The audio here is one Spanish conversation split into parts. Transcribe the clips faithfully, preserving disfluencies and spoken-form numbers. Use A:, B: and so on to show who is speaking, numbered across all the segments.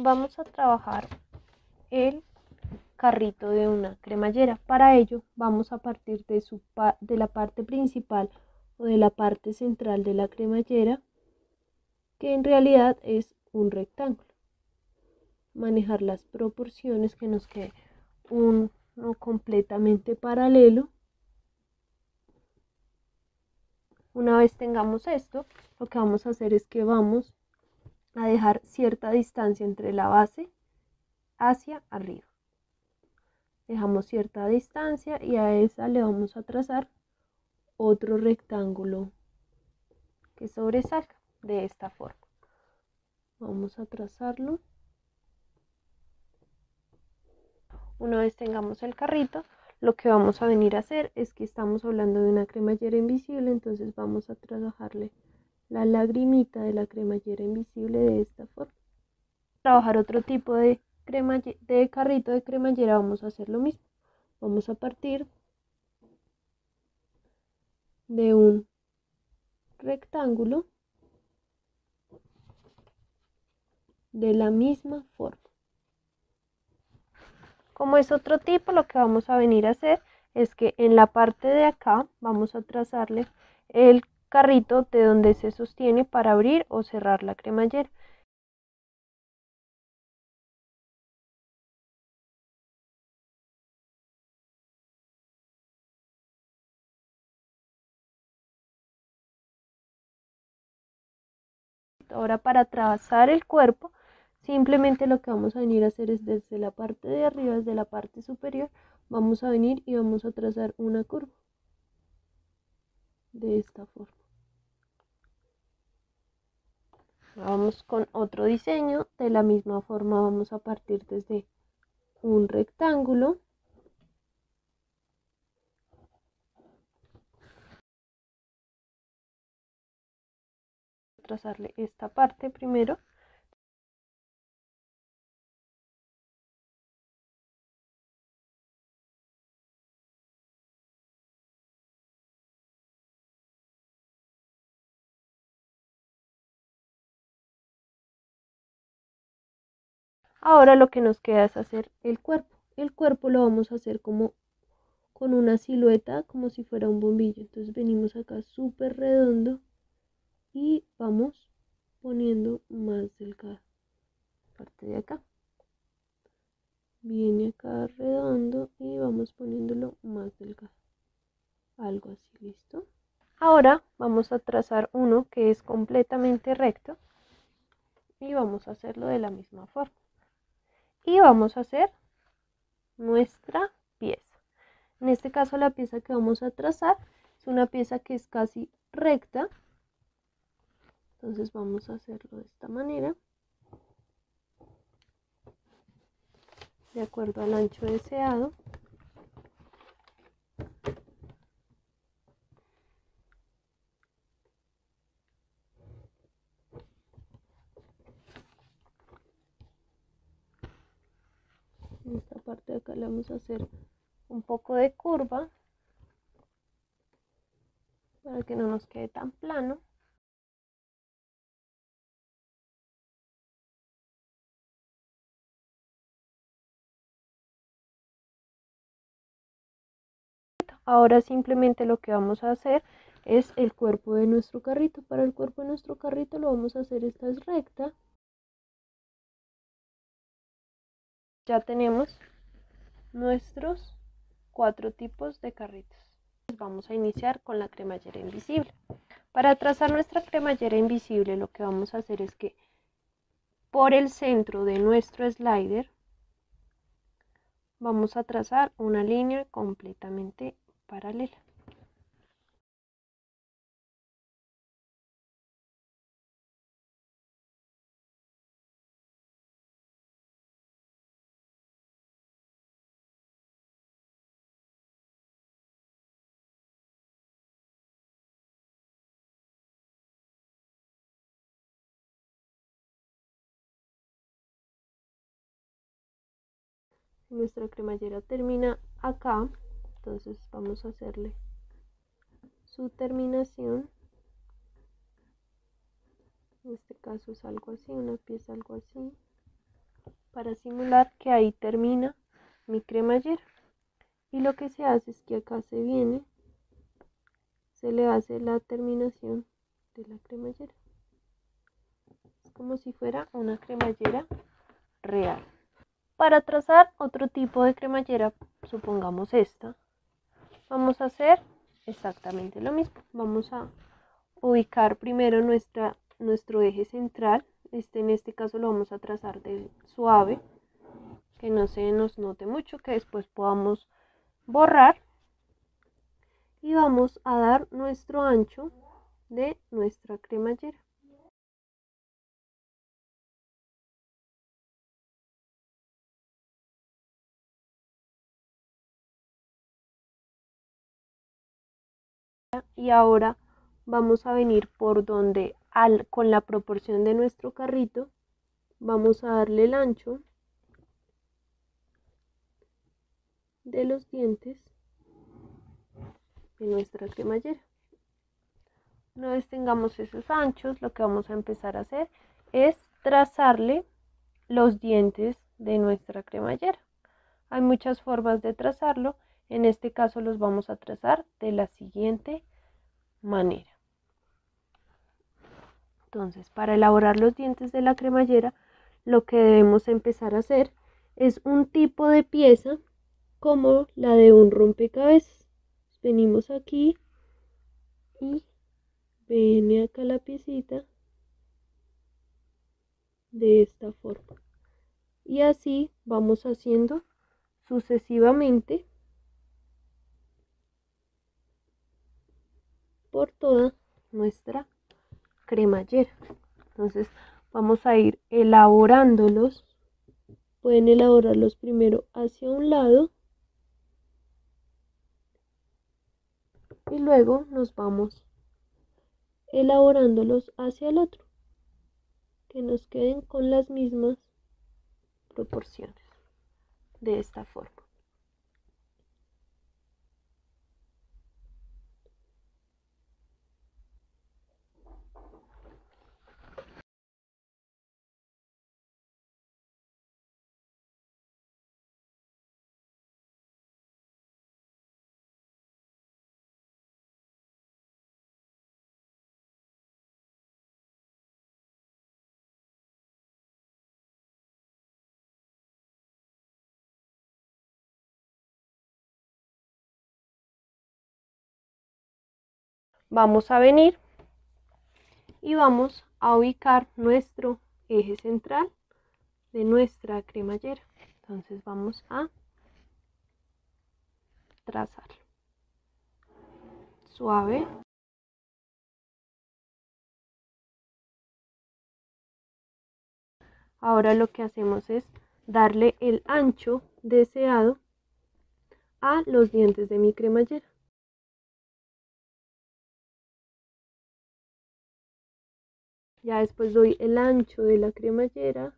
A: vamos a trabajar el carrito de una cremallera. Para ello vamos a partir de, su, de la parte principal o de la parte central de la cremallera, que en realidad es un rectángulo. Manejar las proporciones, que nos quede uno completamente paralelo. Una vez tengamos esto, lo que vamos a hacer es que vamos a dejar cierta distancia entre la base hacia arriba. Dejamos cierta distancia y a esa le vamos a trazar otro rectángulo que sobresalga de esta forma. Vamos a trazarlo. Una vez tengamos el carrito, lo que vamos a venir a hacer es que estamos hablando de una cremallera invisible, entonces vamos a trabajarle la lagrimita de la cremallera invisible de esta forma. Trabajar otro tipo de, de carrito de cremallera, vamos a hacer lo mismo. Vamos a partir de un rectángulo de la misma forma. Como es otro tipo, lo que vamos a venir a hacer es que en la parte de acá vamos a trazarle el carrito de donde se sostiene para abrir o cerrar la cremallera. Ahora, para trazar el cuerpo, simplemente lo que vamos a venir a hacer es desde la parte de arriba, desde la parte superior, vamos a venir y vamos a trazar una curva de esta forma. Vamos con otro diseño. De la misma forma vamos a partir desde un rectángulo. Trazarle esta parte primero. Ahora lo que nos queda es hacer el cuerpo. El cuerpo lo vamos a hacer como con una silueta, como si fuera un bombillo. Entonces venimos acá súper redondo y vamos poniendo más delgada parte de acá. Viene acá redondo y vamos poniéndolo más delgado. Algo así, listo. Ahora vamos a trazar uno que es completamente recto y vamos a hacerlo de la misma forma. Y vamos a hacer nuestra pieza. En este caso la pieza que vamos a trazar es una pieza que es casi recta. Entonces vamos a hacerlo de esta manera, de acuerdo al ancho deseado. En esta parte de acá le vamos a hacer un poco de curva para que no nos quede tan plano. Ahora simplemente lo que vamos a hacer es el cuerpo de nuestro carrito. Para el cuerpo de nuestro carrito lo vamos a hacer, esta es recta. Ya tenemos nuestros cuatro tipos de carritos. Vamos a iniciar con la cremallera invisible. Para trazar nuestra cremallera invisible, lo que vamos a hacer es que por el centro de nuestro slider vamos a trazar una línea completamente paralela. Nuestra cremallera termina acá, entonces vamos a hacerle su terminación. En este caso es algo así, una pieza algo así. para simular que ahí termina mi cremallera. Y lo que se hace es que acá se viene, se le hace la terminación de la cremallera. Es como si fuera una cremallera real. Para trazar otro tipo de cremallera, supongamos esta, vamos a hacer exactamente lo mismo. Vamos a ubicar primero nuestra, nuestro eje central. Este, en este caso lo vamos a trazar de suave, que no se nos note mucho, que después podamos borrar. Y vamos a dar nuestro ancho de nuestra cremallera. Y ahora vamos a venir por donde al, con la proporción de nuestro carrito, vamos a darle el ancho de los dientes de nuestra cremallera. Una vez tengamos esos anchos, lo que vamos a empezar a hacer es trazarle los dientes de nuestra cremallera. Hay muchas formas de trazarlo. En este caso los vamos a trazar de la siguiente manera. Entonces, para elaborar los dientes de la cremallera, lo que debemos empezar a hacer es un tipo de pieza como la de un rompecabezas. Venimos aquí y viene acá la piecita de esta forma. Y así vamos haciendo sucesivamente por toda nuestra cremallera. Entonces vamos a ir elaborándolos. Pueden elaborarlos primero hacia un lado y luego nos vamos elaborándolos hacia el otro, que nos queden con las mismas proporciones, de esta forma. Vamos a venir y vamos a ubicar nuestro eje central de nuestra cremallera. Entonces vamos a trazarlo suave. Ahora lo que hacemos es darle el ancho deseado a los dientes de mi cremallera. Ya después doy el ancho de la cremallera.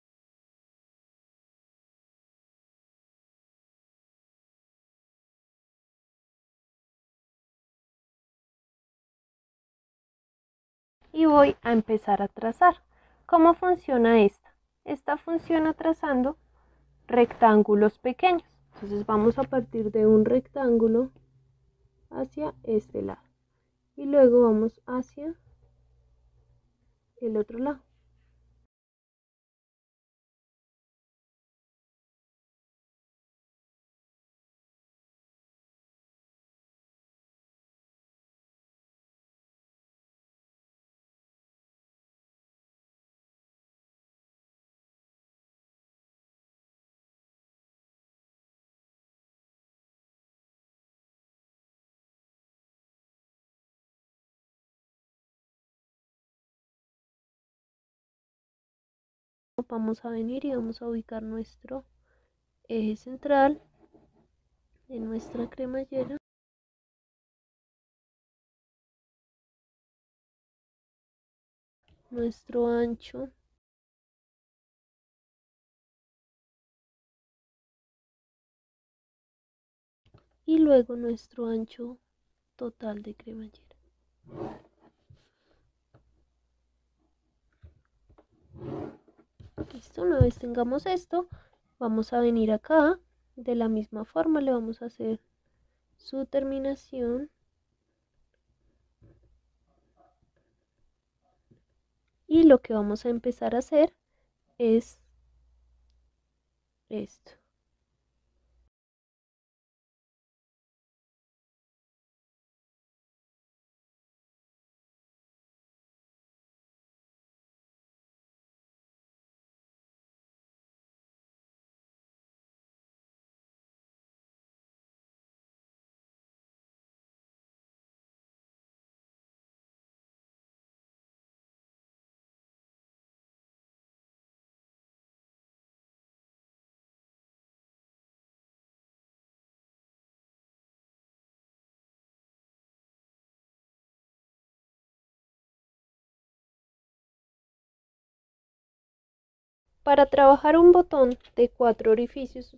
A: Y voy a empezar a trazar. ¿Cómo funciona esta? Esta funciona trazando rectángulos pequeños. Entonces vamos a partir de un rectángulo hacia este lado. Y luego vamos hacia el otro lado. Vamos a venir y vamos a ubicar nuestro eje central de nuestra cremallera. Nuestro ancho y luego nuestro ancho total de cremallera. Listo, una vez tengamos esto, vamos a venir acá, de la misma forma le vamos a hacer su terminación. Y lo que vamos a empezar a hacer es esto. Para trabajar un botón de cuatro orificios,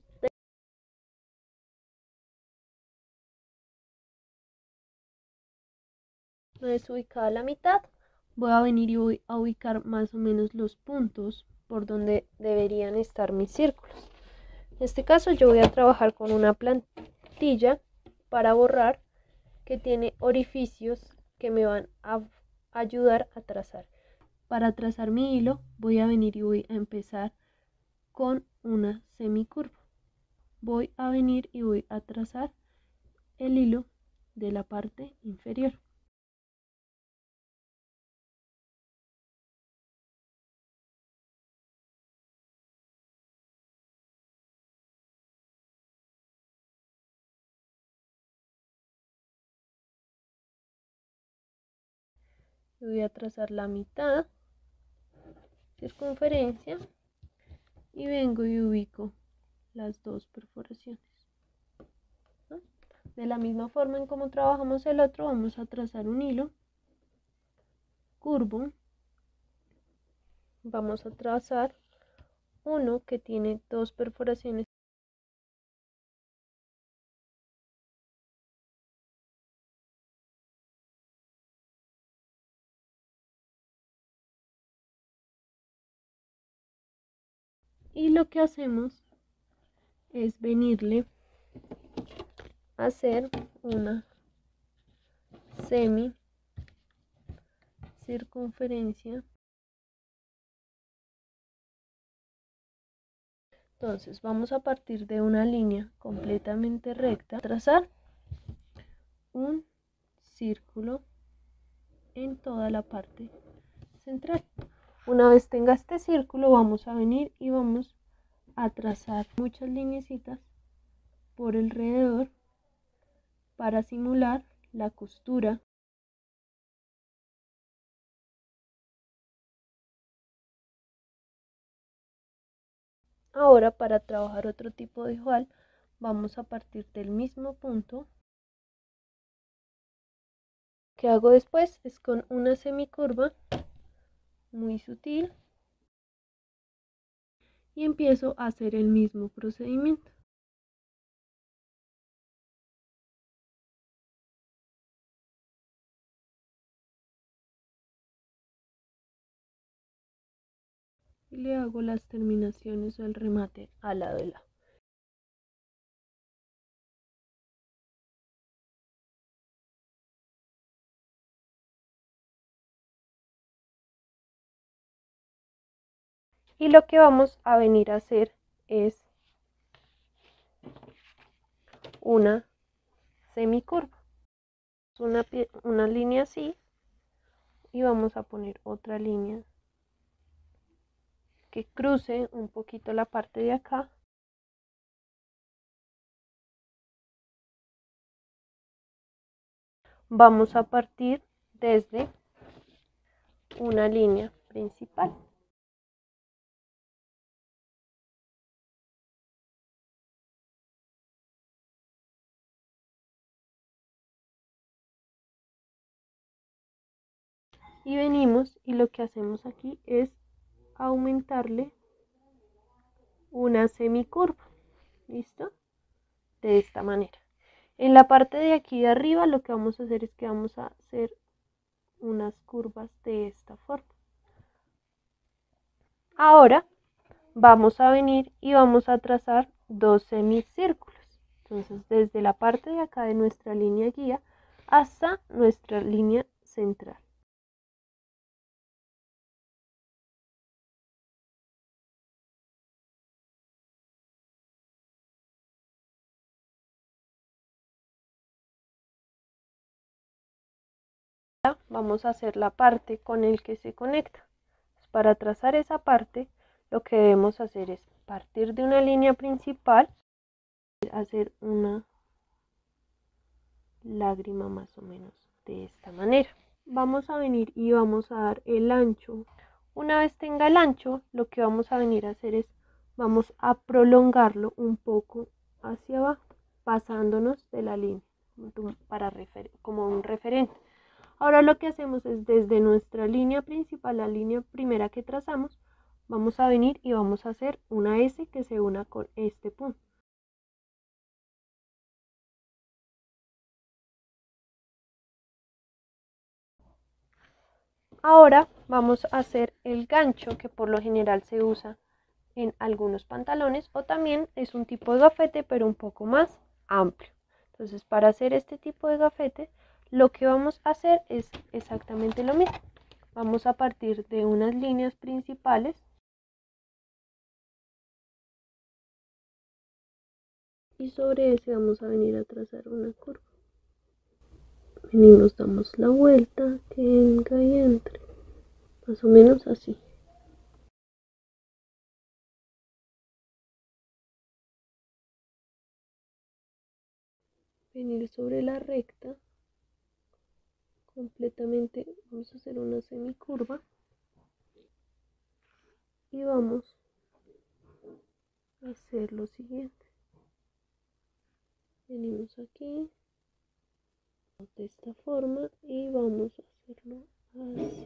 A: una vez ubicada la mitad, voy a venir y voy a ubicar más o menos los puntos por donde deberían estar mis círculos. En este caso yo voy a trabajar con una plantilla para borrar que tiene orificios que me van a ayudar a trazar. Para trazar mi hilo voy a venir y voy a empezar con una semicurva. Voy a venir y voy a trazar el hilo de la parte inferior. Voy a trazar la mitad, circunferencia, y vengo y ubico las dos perforaciones, ¿no? De la misma forma en como trabajamos el otro, vamos a trazar un hilo curvo. Vamos a trazar uno que tiene dos perforaciones. Y lo que hacemos es venirle a hacer una semi circunferencia. Entonces vamos a partir de una línea completamente recta, trazar un círculo en toda la parte central. Una vez tenga este círculo, vamos a venir y vamos a trazar muchas lineecitas por alrededor para simular la costura. Ahora, para trabajar otro tipo de igual, vamos a partir del mismo punto. Lo que hago después es con una semicurva muy sutil y empiezo a hacer el mismo procedimiento. Y le hago las terminaciones o el remate al lado de lado. Y lo que vamos a venir a hacer es una semicurva. Una, una línea así y vamos a poner otra línea que cruce un poquito la parte de acá. Vamos a partir desde una línea principal. Y venimos y lo que hacemos aquí es aumentarle una semicurva. ¿Listo? De esta manera. En la parte de aquí de arriba lo que vamos a hacer es que vamos a hacer unas curvas de esta forma. Ahora vamos a venir y vamos a trazar dos semicírculos. Entonces, desde la parte de acá de nuestra línea guía hasta nuestra línea central. Vamos a hacer la parte con el que se conecta. Para trazar esa parte, lo que debemos hacer es partir de una línea principal, hacer una lágrima más o menos de esta manera. Vamos a venir y vamos a dar el ancho. Una vez tenga el ancho, lo que vamos a venir a hacer es, vamos a prolongarlo un poco hacia abajo, pasándonos de la línea, para refer como un referente. Ahora lo que hacemos es, desde nuestra línea principal, la línea primera que trazamos, vamos a venir y vamos a hacer una S que se una con este punto. Ahora vamos a hacer el gancho, que por lo general se usa en algunos pantalones, o también es un tipo de gafete pero un poco más amplio. Entonces, para hacer este tipo de gafete, lo que vamos a hacer es exactamente lo mismo. Vamos a partir de unas líneas principales y sobre ese vamos a venir a trazar una curva. Venimos, damos la vuelta, que venga y entre, más o menos así. Venir sobre la recta completamente, vamos a hacer una semicurva y vamos a hacer lo siguiente. Venimos aquí de esta forma y vamos a hacerlo así.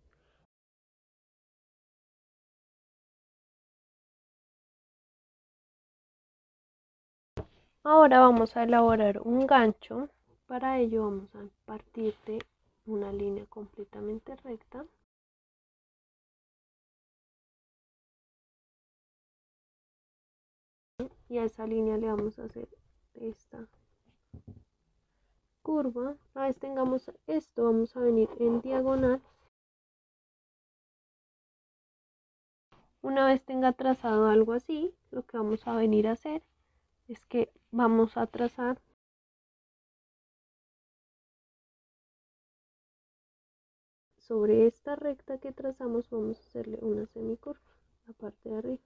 A: Ahora vamos a elaborar un gancho. Para ello vamos a partir de una línea completamente recta y a esa línea le vamos a hacer esta curva. Una vez tengamos esto, vamos a venir en diagonal. Una vez tenga trazado algo así, lo que vamos a venir a hacer es que vamos a trazar sobre esta recta que trazamos, vamos a hacerle una semicurva, la parte de arriba.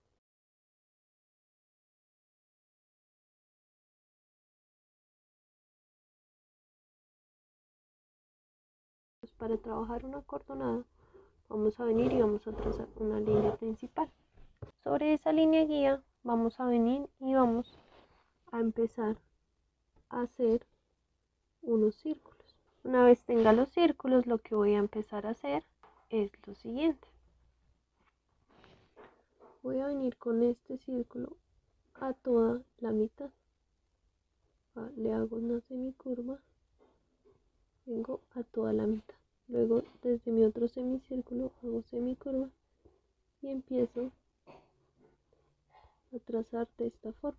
A: Para trabajar una cordonada, vamos a venir y vamos a trazar una línea principal. Sobre esa línea guía vamos a venir y vamos a empezar a hacer unos círculos. Una vez tenga los círculos, lo que voy a empezar a hacer es lo siguiente. Voy a venir con este círculo a toda la mitad. Le hago una semicurva, vengo a toda la mitad. Luego, desde mi otro semicírculo, hago semicurva y empiezo a trazar de esta forma.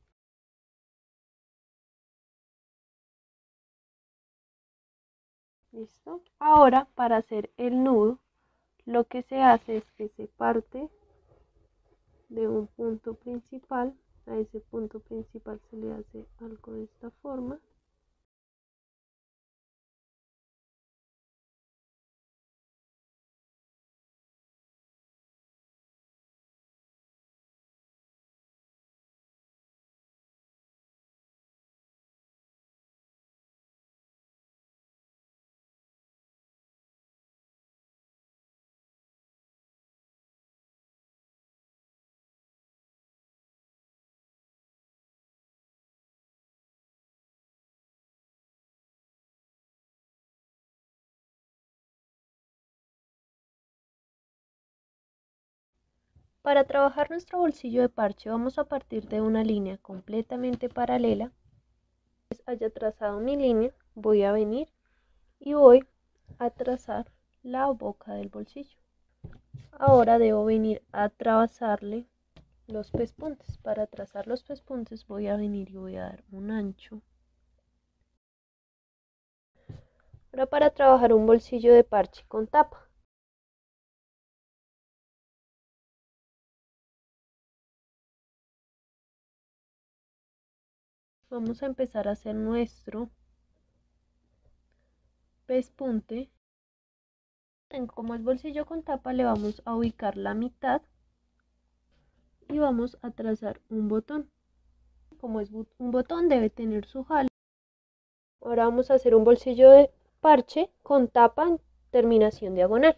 A: ¿Listo? Ahora, para hacer el nudo, lo que se hace es que se parte de un punto principal. A ese punto principal se le hace algo de esta forma. Para trabajar nuestro bolsillo de parche vamos a partir de una línea completamente paralela. Haya trazado mi línea, voy a venir y voy a trazar la boca del bolsillo. Ahora debo venir a trazarle los pespuntes. Para trazar los pespuntes voy a venir y voy a dar un ancho. Ahora para trabajar un bolsillo de parche con tapa. Vamos a empezar a hacer nuestro pespunte. Como es bolsillo con tapa, le vamos a ubicar la mitad y vamos a trazar un botón. Como es un botón, debe tener su jale. Ahora vamos a hacer un bolsillo de parche con tapa en terminación diagonal.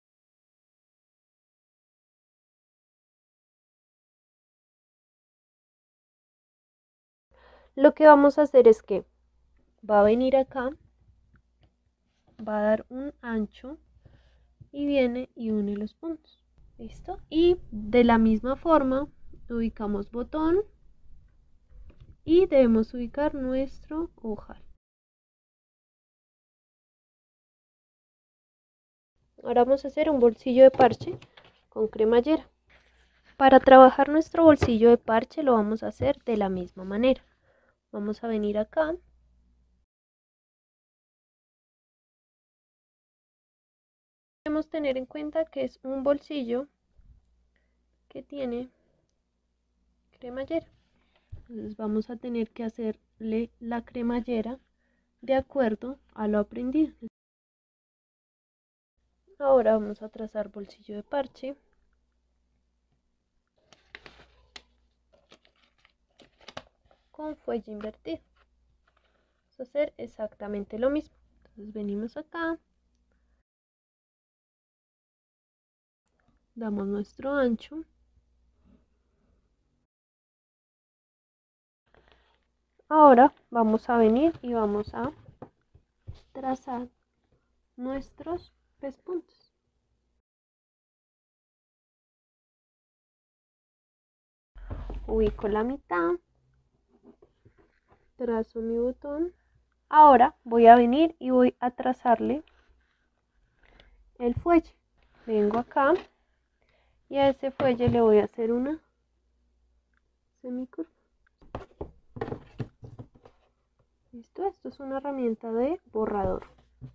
A: Lo que vamos a hacer es que va a venir acá, va a dar un ancho y viene y une los puntos. ¿Listo? Y de la misma forma ubicamos botón y debemos ubicar nuestro ojal. Ahora vamos a hacer un bolsillo de parche con cremallera. Para trabajar nuestro bolsillo de parche lo vamos a hacer de la misma manera. Vamos a venir acá. Debemos tener en cuenta que es un bolsillo que tiene cremallera. Entonces vamos a tener que hacerle la cremallera de acuerdo a lo aprendido. Ahora vamos a trazar bolsillo de parche. Con fuelle invertido. Vamos a hacer exactamente lo mismo. Entonces venimos acá. Damos nuestro ancho. Ahora vamos a venir y vamos a trazar nuestros pespuntes. Ubico la mitad, trazo mi botón. Ahora voy a venir y voy a trazarle el fuelle. Vengo acá y a ese fuelle le voy a hacer una semicurva. ¿Listo? Esto es una herramienta de borrador.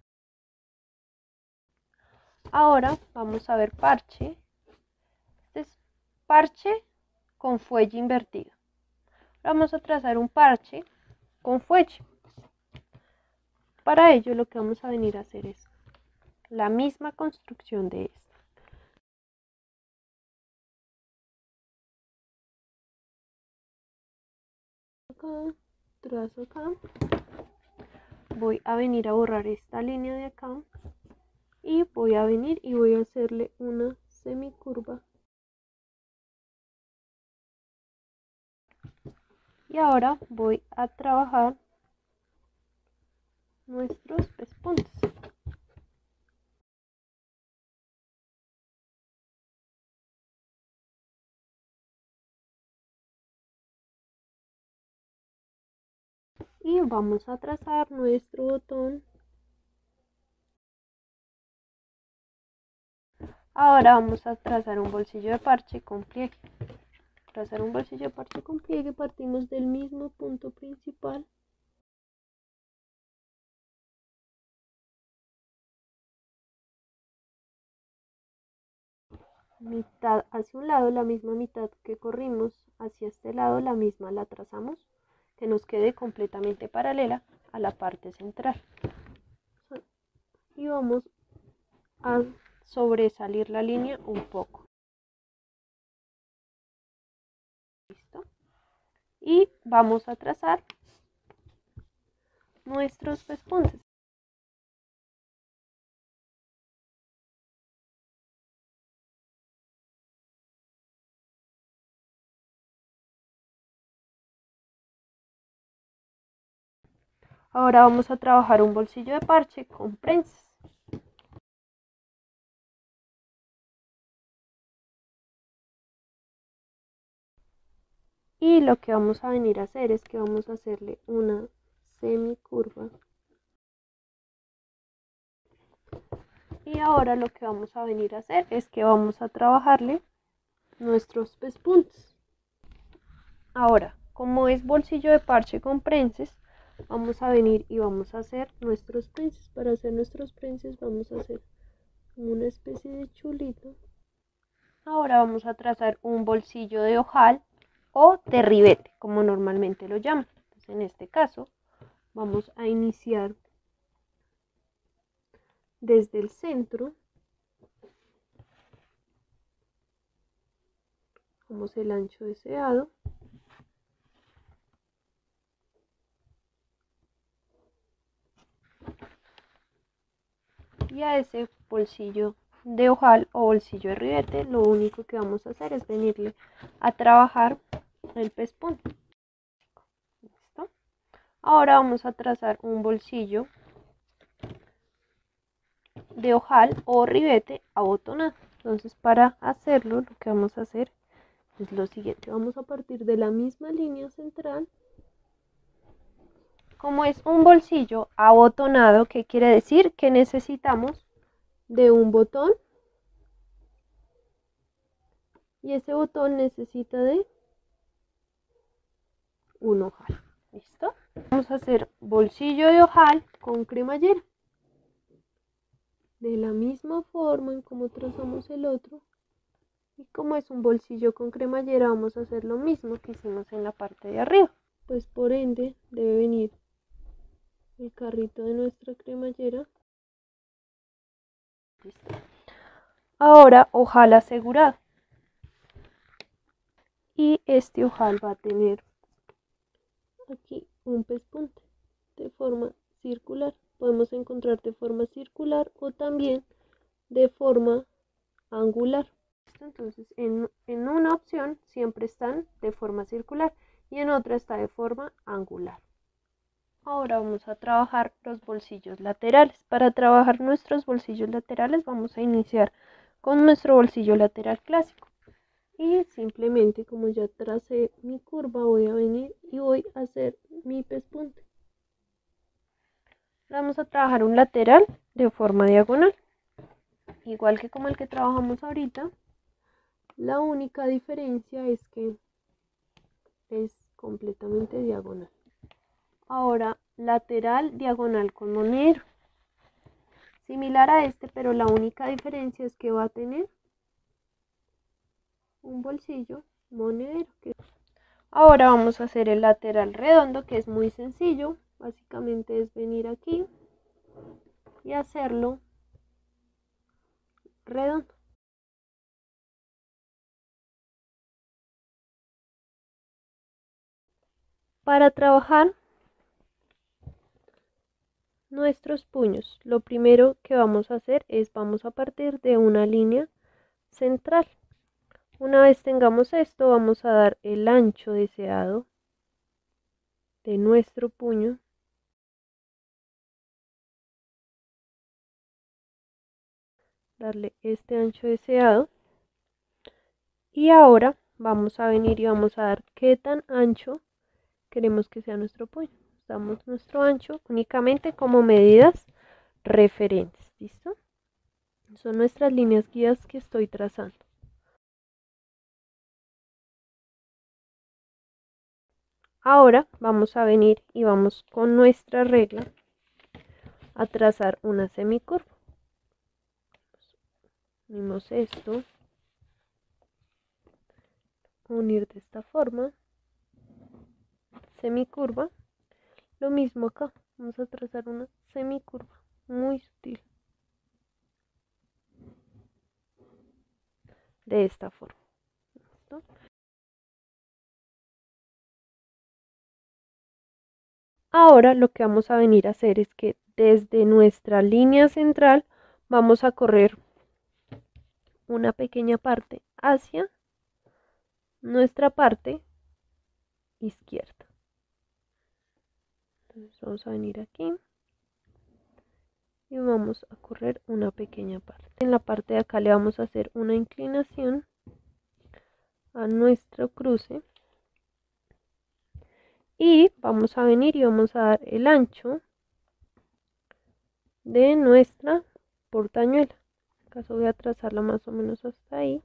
A: Ahora vamos a ver parche. Este es parche con fuelle invertido. Vamos a trazar un parche con fuelle. Para ello lo que vamos a venir a hacer es la misma construcción de esta. Acá, trazo acá. Voy a venir a borrar esta línea de acá. Y voy a venir y voy a hacerle una semicurva. Y ahora voy a trabajar nuestros pespuntes. Y vamos a trazar nuestro botón. Ahora vamos a trazar un bolsillo de parche con pliegue. Para hacer un bolsillo de parche con pliegue partimos del mismo punto principal. Mitad hacia un lado, la misma mitad que corrimos hacia este lado, la misma la trazamos, que nos quede completamente paralela a la parte central. Y vamos a sobresalir la línea un poco. ¿Listo? Y vamos a trazar nuestros pespuntes. Ahora vamos a trabajar un bolsillo de parche con prensas. Y lo que vamos a venir a hacer es que vamos a hacerle una semicurva. Y Y ahora lo que vamos a venir a hacer es que vamos a trabajarle nuestros pespuntes. Ahora, como es bolsillo de parche con prenses, vamos a venir y vamos a hacer nuestros prenses. Para hacer nuestros prenses vamos a hacer una especie de chulito. Ahora vamos a trazar un bolsillo de ojal o de ribete, como normalmente lo llaman. Entonces, en este caso, vamos a iniciar desde el centro. Tomamos el ancho deseado. Y a ese bolsillo de ojal o bolsillo de ribete, lo único que vamos a hacer es venirle a trabajar el pespunte. ¿Listo? Ahora vamos a trazar un bolsillo de ojal o ribete abotonado. Entonces, para hacerlo, lo que vamos a hacer es lo siguiente. Vamos a partir de la misma línea central. Como es un bolsillo abotonado, ¿qué quiere decir? Que necesitamos de un botón. Y ese botón necesita de un ojal. ¿Listo? Vamos a hacer bolsillo de ojal con cremallera. De la misma forma en como trazamos el otro. Y como es un bolsillo con cremallera, vamos a hacer lo mismo que hicimos en la parte de arriba. Pues por ende debe venir el carrito de nuestra cremallera. Listo. Ahora ojal asegurado. Y este ojal va a tener aquí un pespunte de forma circular. Podemos encontrar de forma circular o también de forma angular. Entonces en, en una opción siempre están de forma circular y en otra está de forma angular. Ahora vamos a trabajar los bolsillos laterales. Para trabajar nuestros bolsillos laterales vamos a iniciar con nuestro bolsillo lateral clásico. Y simplemente, como ya tracé mi curva, voy a venir y voy a hacer mi pespunte. Vamos a trabajar un lateral de forma diagonal, igual que como el que trabajamos ahorita. La única diferencia es que es completamente diagonal. Ahora, lateral diagonal con monedero. Similar a este, pero la única diferencia es que va a tener un bolsillo monedero. Ahora vamos a hacer el lateral redondo, que es muy sencillo. Básicamente es venir aquí y hacerlo redondo. Para trabajar nuestros puños, lo primero que vamos a hacer es vamos a partir de una línea central. Una vez tengamos esto, vamos a dar el ancho deseado de nuestro puño. Darle este ancho deseado. Y ahora vamos a venir y vamos a dar qué tan ancho queremos que sea nuestro puño. Damos nuestro ancho únicamente como medidas referentes. ¿Listo? Son nuestras líneas guías que estoy trazando. Ahora vamos a venir y vamos con nuestra regla a trazar una semicurva. Unimos esto, unir de esta forma, semicurva. Lo mismo acá, vamos a trazar una semicurva muy sutil. De esta forma. ¿Listo? Ahora lo que vamos a venir a hacer es que desde nuestra línea central vamos a correr una pequeña parte hacia nuestra parte izquierda. Entonces vamos a venir aquí y vamos a correr una pequeña parte. En la parte de acá le vamos a hacer una inclinación a nuestro cruce y vamos a venir y vamos a dar el ancho de nuestra portañuela. caso voy a trazarla más o menos hasta ahí.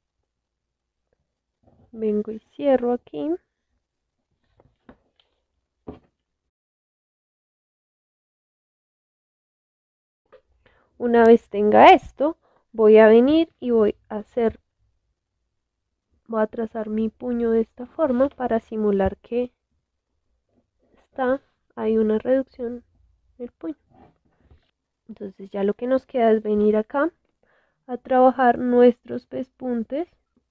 A: Vengo y cierro aquí. Una vez tenga esto, voy a venir y voy a hacer, voy a trazar mi puño de esta forma para simular que está, hay una reducción del puño. Entonces ya lo que nos queda es venir acá a trabajar nuestros pespuntes.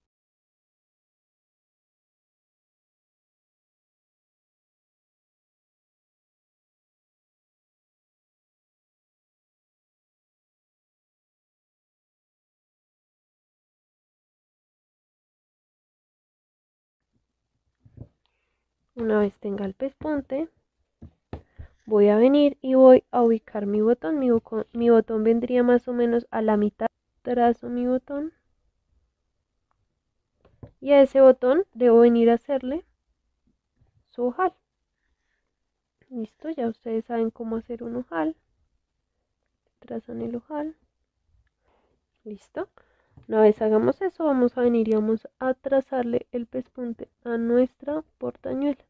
A: Una vez tenga el pespunte, voy a venir y voy a ubicar mi botón. Mi, mi botón vendría más o menos a la mitad. Trazo mi botón. Y a ese botón debo venir a hacerle su ojal. Listo, ya ustedes saben cómo hacer un ojal. Trazan el ojal. Listo. Una vez hagamos eso, vamos a venir y vamos a trazarle el pespunte a nuestra portañuela.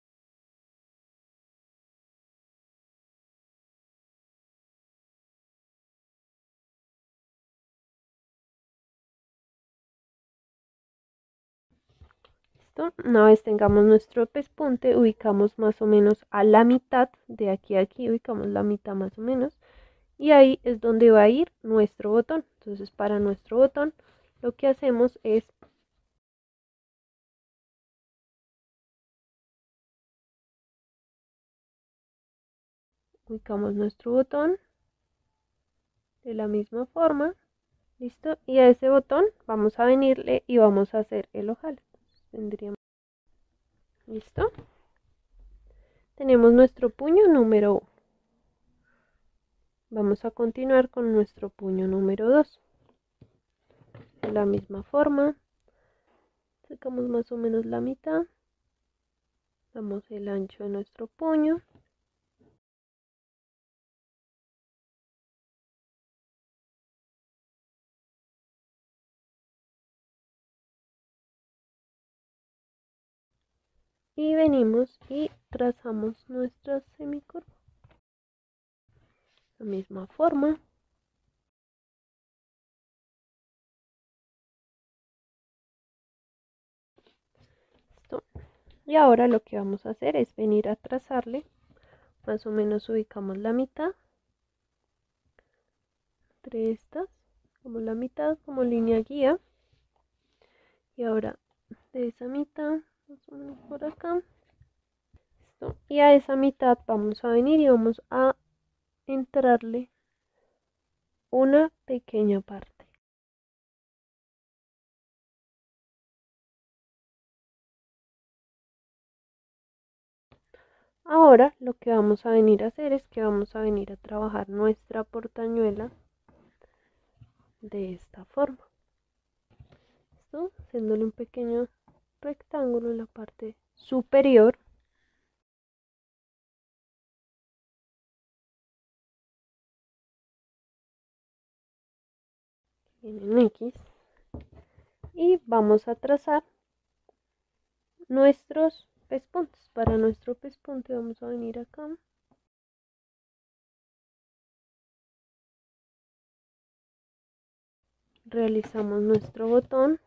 A: Listo. Una vez tengamos nuestro pespunte, ubicamos más o menos a la mitad, de aquí a aquí ubicamos la mitad más o menos, y ahí es donde va a ir nuestro botón. Entonces para nuestro botón lo que hacemos es ubicamos nuestro botón de la misma forma. Listo, y a ese botón vamos a venirle y vamos a hacer el ojal. Tendríamos, listo, tenemos nuestro puño número uno. Vamos a continuar con nuestro puño número dos. De la misma forma, sacamos más o menos la mitad, damos el ancho de nuestro puño. Y venimos y trazamos nuestra semicurva. De la misma forma. Listo. Y ahora lo que vamos a hacer es venir a trazarle. Más o menos ubicamos la mitad. Entre estas, como la mitad, como línea guía. Y ahora de esa mitad, más o menos por acá. Listo. Y a esa mitad vamos a venir y vamos a entrarle una pequeña parte. Ahora lo que vamos a venir a hacer es que vamos a venir a trabajar nuestra portañuela de esta forma. ¿Listo? Haciéndole un pequeño rectángulo en la parte superior. En X. Y vamos a trazar nuestros pespuntes. Para nuestro pespunte vamos a venir acá. Realizamos nuestro botón.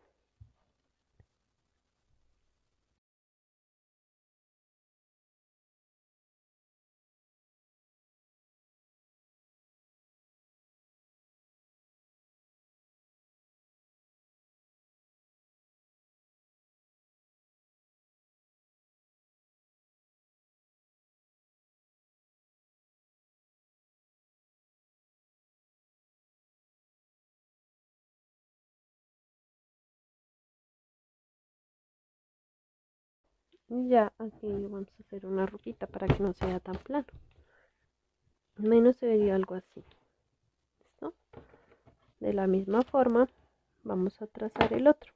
A: Ya aquí vamos a hacer una rupita para que no sea tan plano. Al menos se vería algo así. ¿Listo? De la misma forma vamos a trazar el otro.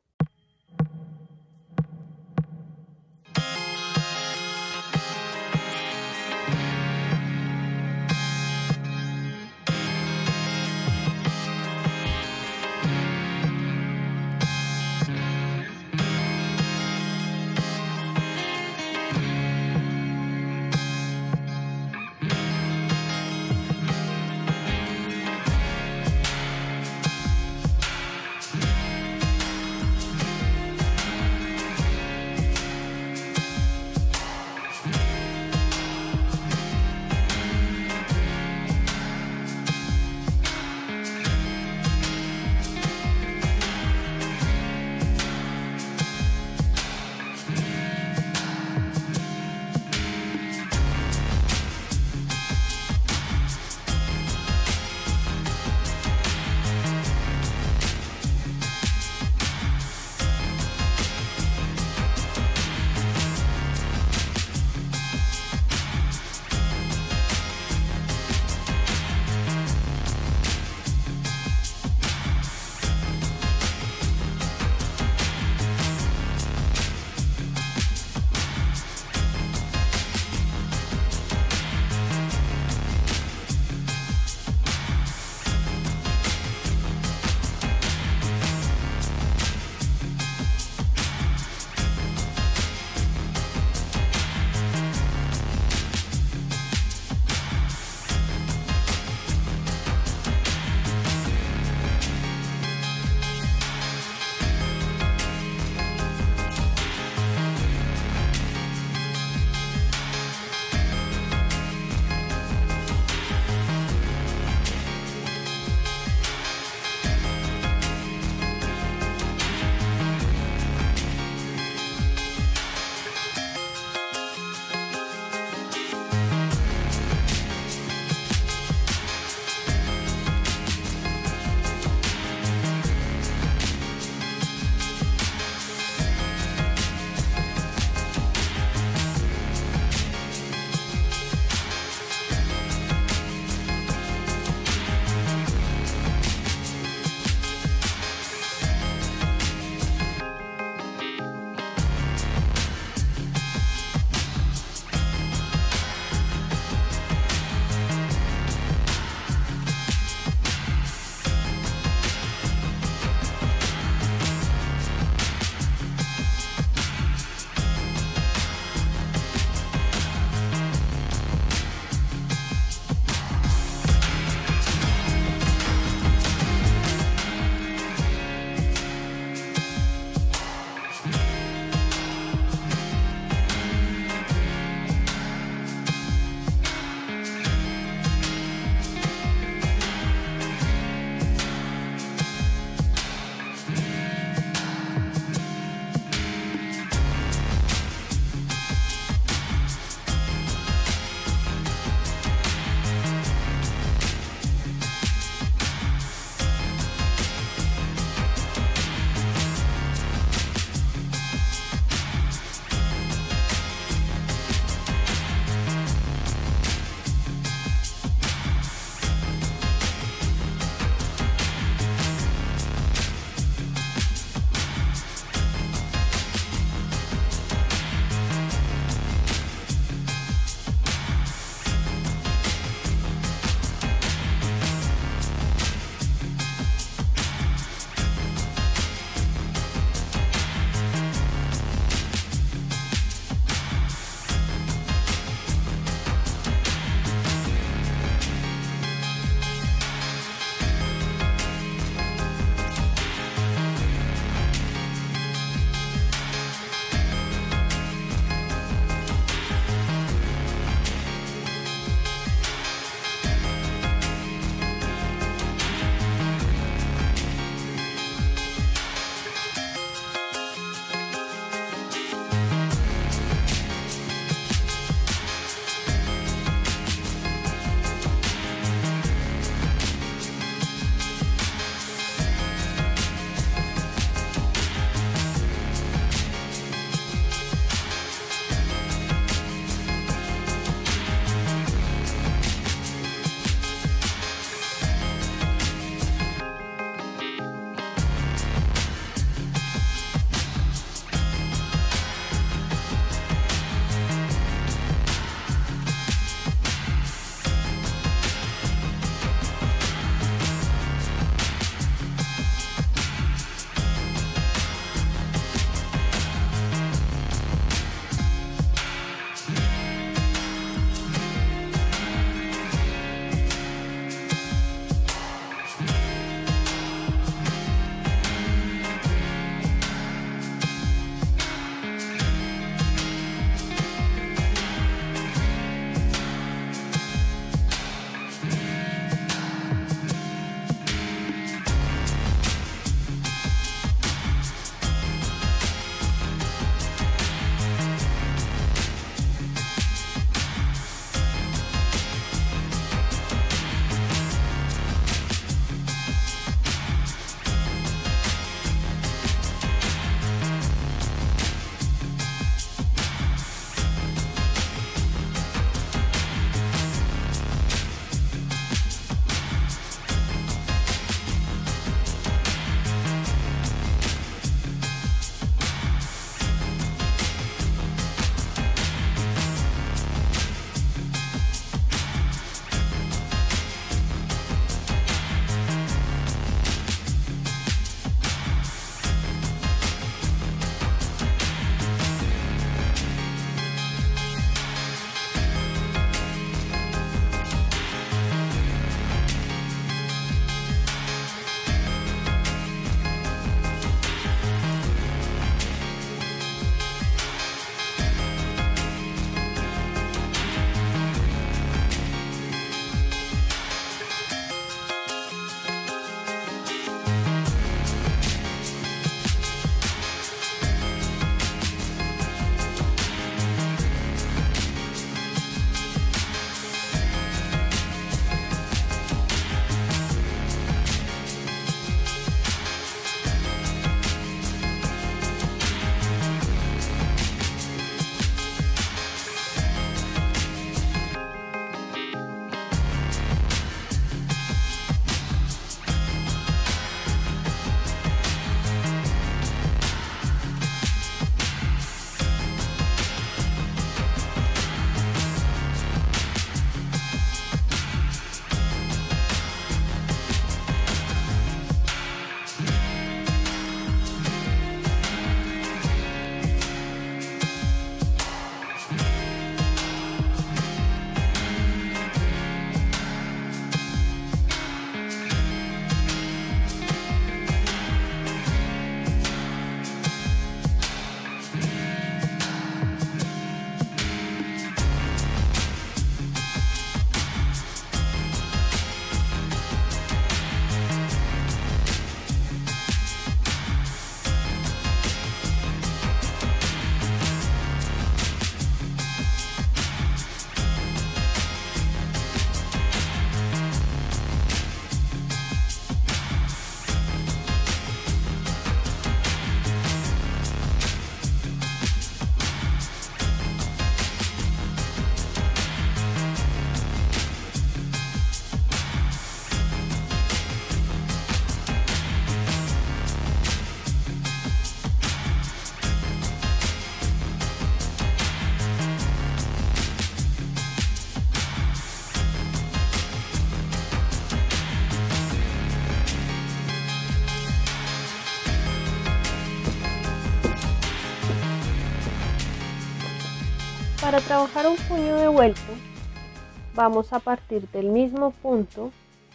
A: Para trabajar un puño de vuelto, vamos a partir del mismo punto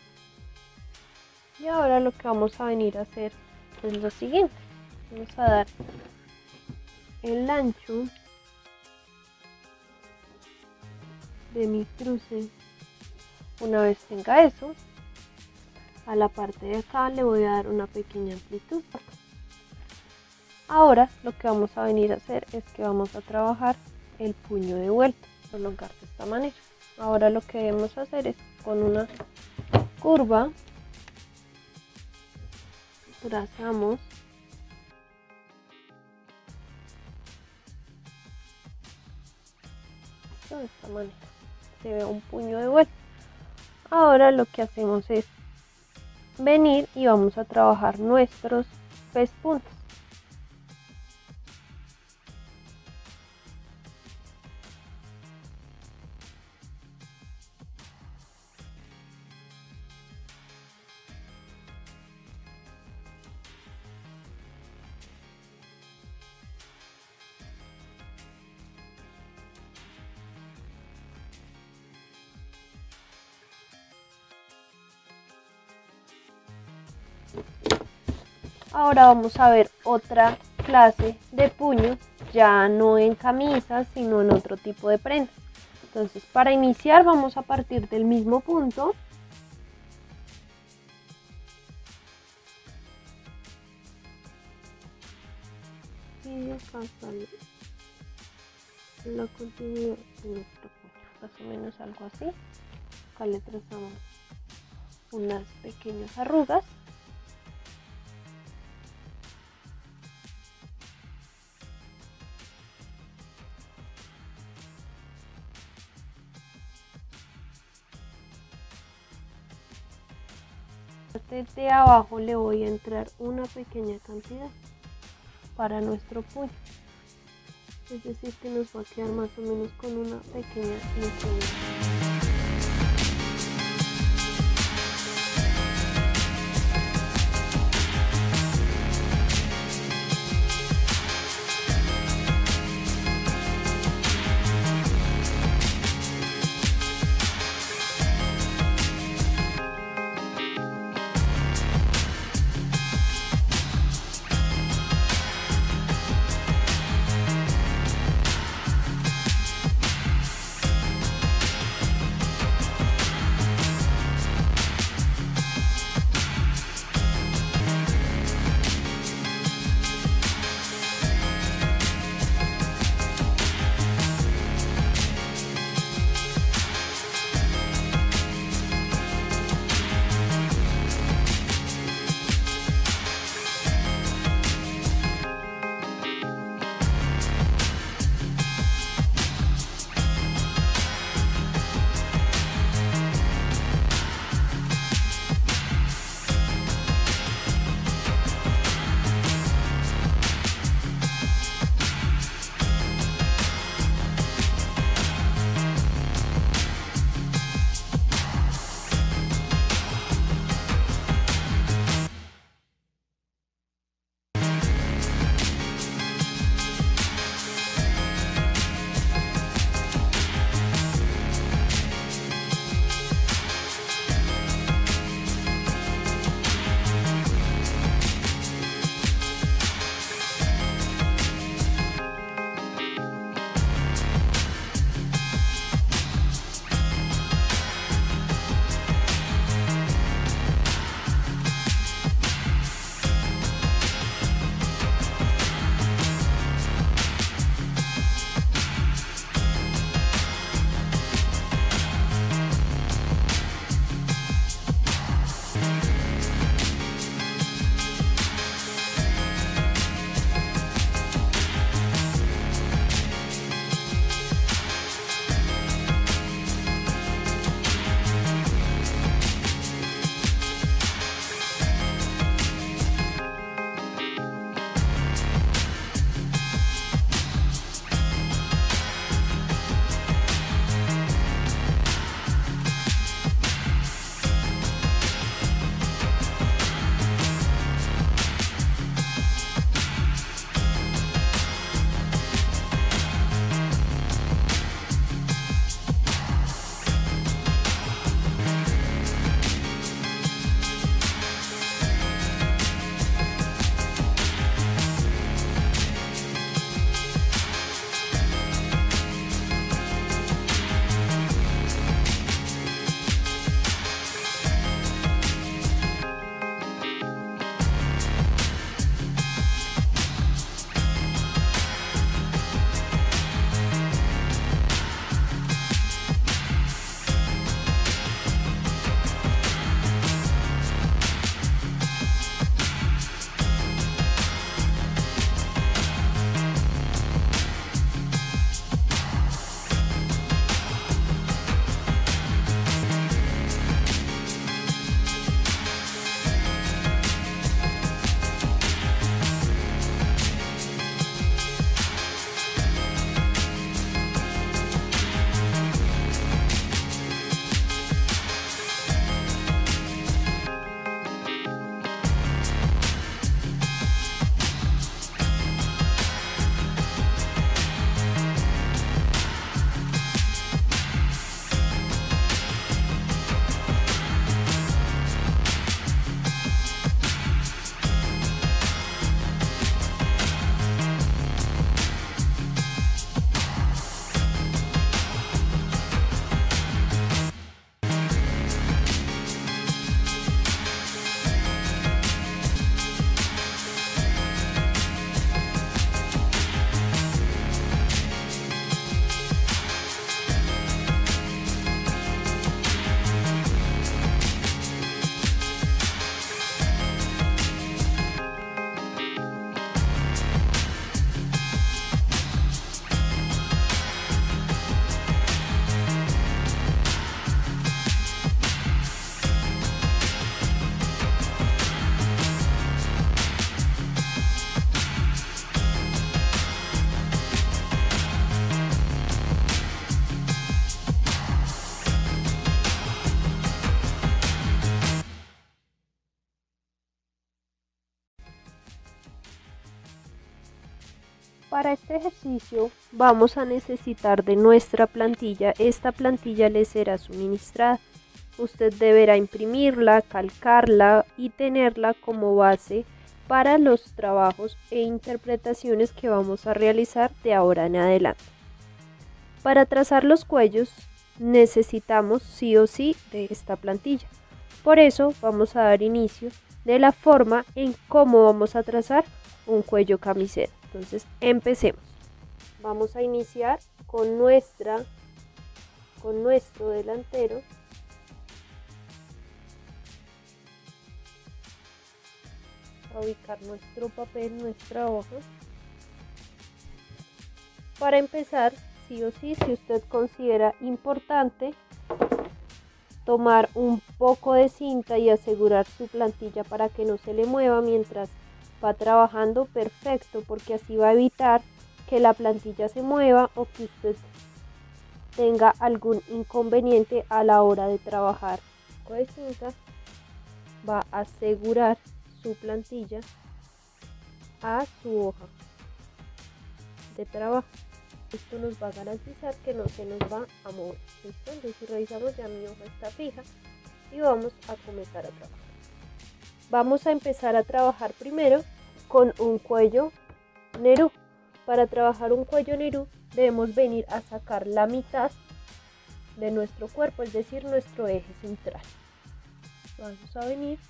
A: y ahora lo que vamos a venir a hacer es lo siguiente. Vamos a dar el ancho de mi cruce. Una vez tenga eso, a la parte de acá le voy a dar una pequeña amplitud. Ahora lo que vamos a venir a hacer es que vamos a trabajar el puño de vuelta, prolongar de esta manera. Ahora lo que debemos hacer es con una curva trazamos de esta manera, se ve un puño de vuelta. Ahora lo que hacemos es venir y vamos a trabajar nuestros pespuntos. Ahora vamos a ver otra clase de puños, ya no en camisas, sino en otro tipo de prendas. Entonces, para iniciar vamos a partir del mismo punto. Y acá sale la continuidad de nuestro puño, más o menos algo así. Acá le trazamos unas pequeñas arrugas. De abajo le voy a entrar una pequeña cantidad para nuestro puño, es decir que nos va a quedar más o menos con una pequeña inclinación. Para este ejercicio vamos a necesitar de nuestra plantilla. Esta plantilla le será suministrada. Usted deberá imprimirla, calcarla y tenerla como base para los trabajos e interpretaciones que vamos a realizar de ahora en adelante. Para trazar los cuellos necesitamos sí o sí de esta plantilla. Por eso vamos a dar inicio de la forma en cómo vamos a trazar un cuello camisero. Entonces empecemos. Vamos a iniciar con nuestra con nuestro delantero. A ubicar nuestro papel, nuestra hoja. Para empezar, sí o sí, si usted considera importante tomar un poco de cinta y asegurar su plantilla para que no se le mueva mientras va trabajando, perfecto, porque así va a evitar que la plantilla se mueva o que usted tenga algún inconveniente a la hora de trabajar. Con cinta va a asegurar su plantilla a su hoja de trabajo. Esto nos va a garantizar que no se nos va a mover. ¿Listo? Entonces, si revisamos, ya mi hoja está fija y vamos a comenzar a trabajar. Vamos a empezar a trabajar primero con un cuello Nerú. Para trabajar un cuello Nerú debemos venir a sacar la mitad de nuestro cuerpo, es decir, nuestro eje central. Vamos a venir.